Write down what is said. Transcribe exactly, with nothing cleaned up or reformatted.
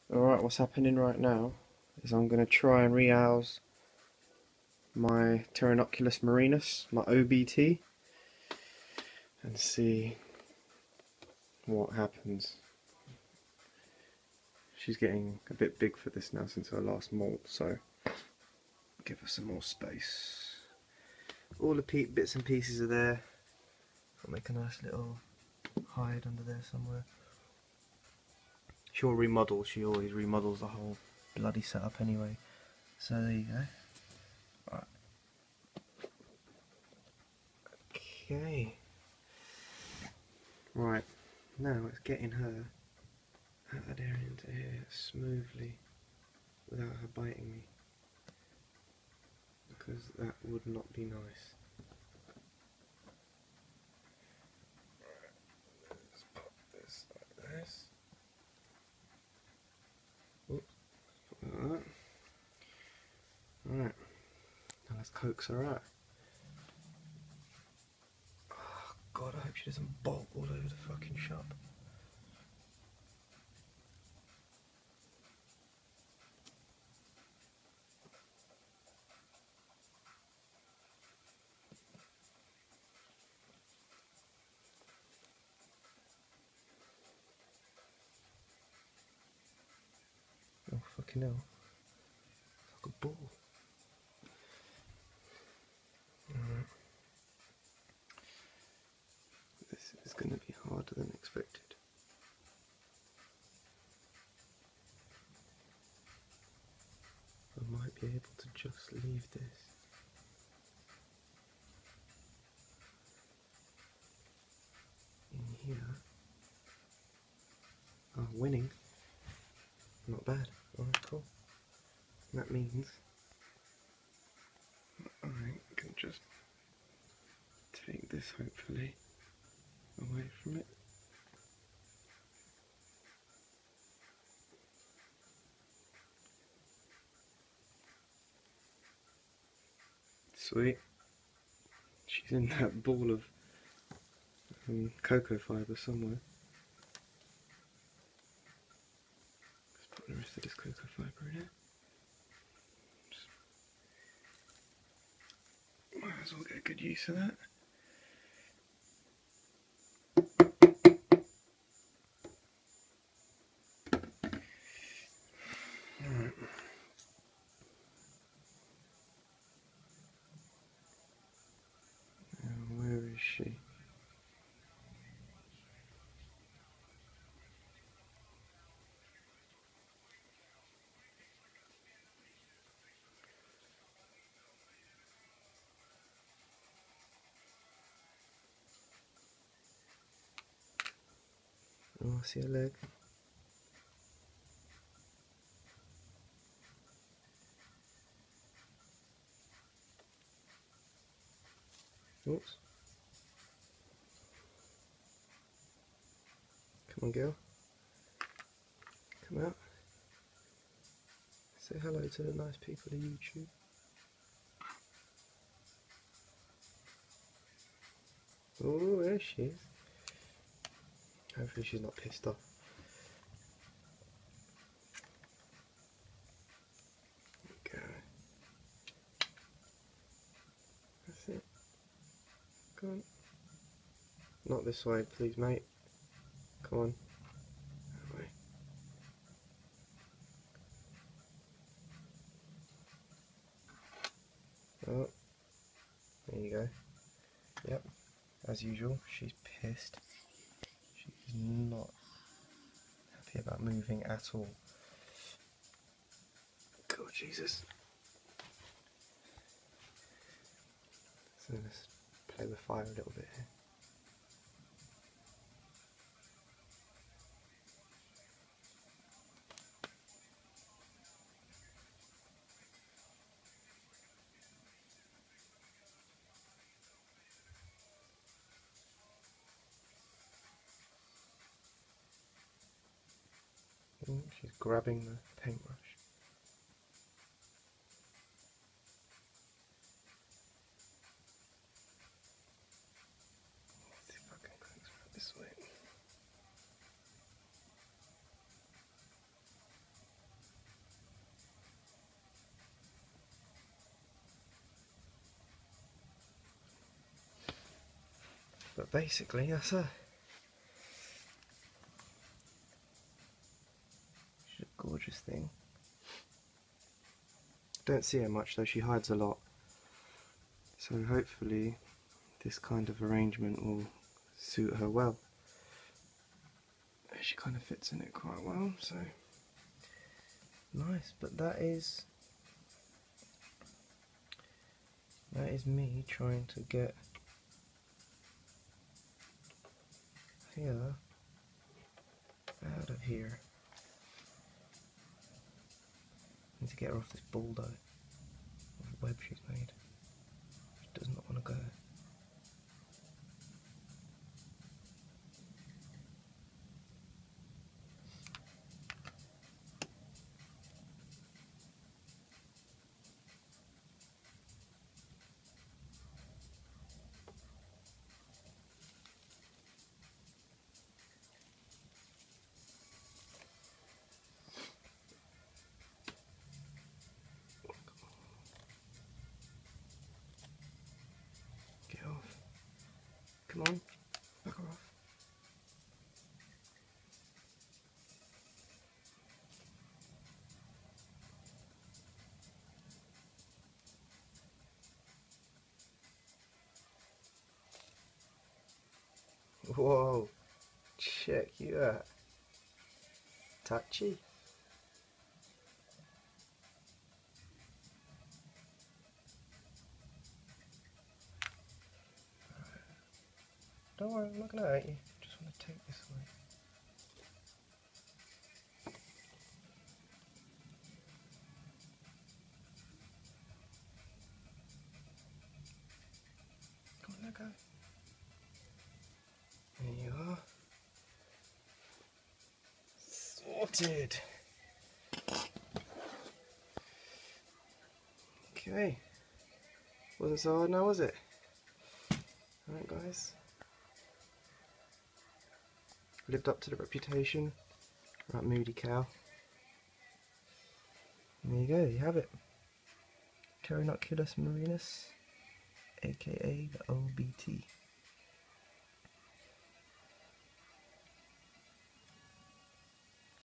Alright, what's happening right now is I'm going to try and rehouse my Pteronoculus marinus, my O B T, and see what happens. She's getting a bit big for this now since her last molt, so give her some more space. All the bits and pieces are there. I'll make a nice little hide under there somewhere. She'll remodel, she always remodels the whole bloody setup anyway. So there you go. Right. Okay. Right, now it's getting her out of there into here smoothly without her biting me, because that would not be nice. Right, let's pop this like this. Oops, put that like that. Alright, now let's coax her out. Oh god, I hope she doesn't bolt all over the fucking shop. Oh fucking hell, it's like a ball. Alright. This is going to be harder than expected. I might be able to just leave this. In here. Oh, winning. Not bad. Alright, cool. That means I can just take this, hopefully, away from it. Sweet. She's in that ball of um, cocoa fibre somewhere. Let's put the rest of this cocoa fibre in it. Just might as well get good use of that. Alright. Now, where is she? Oh, I see her leg. Oops. Come on, girl. Come out. Say hello to the nice people of YouTube. Oh, there she is. Hopefully she's not pissed off. Okay. That's it. Come on. Not this way, please, mate. Come on. That way. Oh. There you go. Yep. As usual, she's pissed. She's not happy about moving at all. God, Jesus. So let's play with fire a little bit here. Oh, she's grabbing the paintbrush. Let's see if I can coax her this way. But basically, that's her. She's a gorgeous thing. Don't see her much though, she hides a lot. So hopefully this kind of arrangement will suit her well. She kind of fits in it quite well, so nice. But that is that is me trying to get here out of here. Need to get her off this ball though, of the web she's made. She does not want to go. Get off. Come on, back her off. Whoa, check you out. Touchy. Don't worry, I'm not going to hurt you. Just want to take this away. Come on, let go. There you are. Sorted. Okay. Wasn't so hard now, was it? Alright, guys. Lived up to the reputation. Right, moody cow. And there you go, you have it. Pteronoculus marinus, aka the O B T.